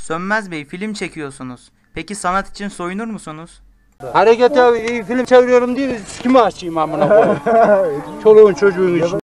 Sönmez Bey, film çekiyorsunuz. Peki sanat için soyunur musunuz? Hareket abi, film çeviriyorum diye kimi açayım amına koyayım. Çoluğun çocuğun için.